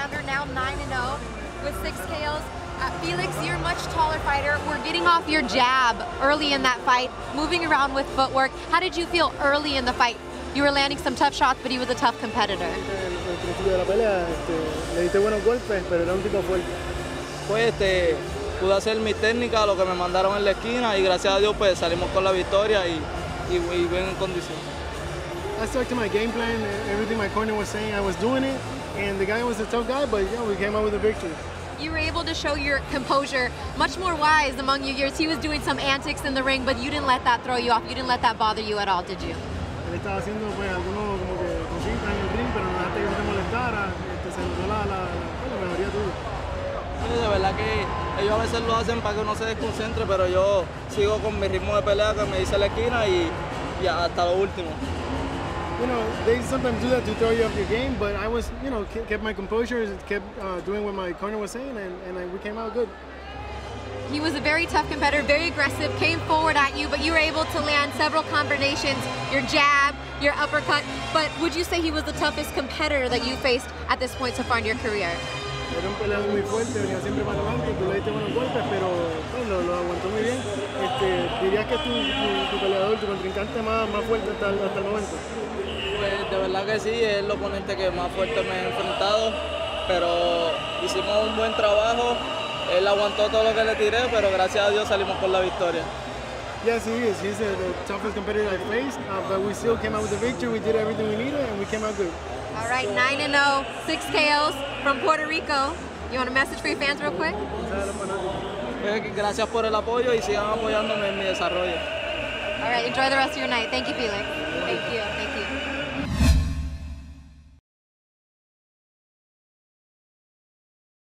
rounder, now 9-0 with 6 KOs. Felix, you're a much taller fighter. We're getting off your jab early in that fight, moving around with footwork. How did you feel early in the fight? You were landing some tough shots, but he was a tough competitor. Al principio de la pelea le diste buenos golpes, pero era un tipo fuerte. Pues pude hacer mi técnica, lo que me mandaron en la esquina, y gracias a Dios pues salimos con la victoria y bien en condición. I stuck to my game plan, everything my corner was saying, I was doing it, and the guy was a tough guy, but we came out with a victory. You were able to show your composure, much more wise among your years. He was doing some antics in the ring, but you didn't let that throw you off. You didn't let that bother you at all, did you? Él estaba haciendo pues algunos como que cositas en el ring, pero no dejaste que no te molestara, se notó la mejoría tuya. Sí, de verdad que ellos a veces lo hacen para que uno se desconcentre, pero yo sigo con mi ritmo de pelea que me hice la esquina y hasta lo último. You know, they sometimes do that to throw you off your game, but I was, you know, kept my composure, kept doing what my corner was saying, and we came out good. He was a very tough competitor, very aggressive, came forward at you, but you were able to land several combinations, your jab, your uppercut. But would you say he was the toughest competitor that you faced at this point so far in your career? Era un peleador muy fuerte, venía siempre para adelante, tú le diste buenos golpes, pero bueno, lo aguantó muy bien. ¿Dirías que es tu peleador, tu contrincante más fuerte hasta el momento? Pues de verdad que sí, es el oponente que más fuerte me he enfrentado, pero hicimos un buen trabajo. Él aguantó todo lo que le tiré, pero gracias a Dios salimos con la victoria. Yes, he is. He's the toughest competitor I faced, but we still came out with the victory. We did everything we needed, and we came out good. All right, 9-0, 6 KOs from Puerto Rico. You want a message for your fans real quick? Gracias por el apoyo y sigan apoyándome en mi desarrollo. All right, enjoy the rest of your night. Thank you, Felix. Thank you.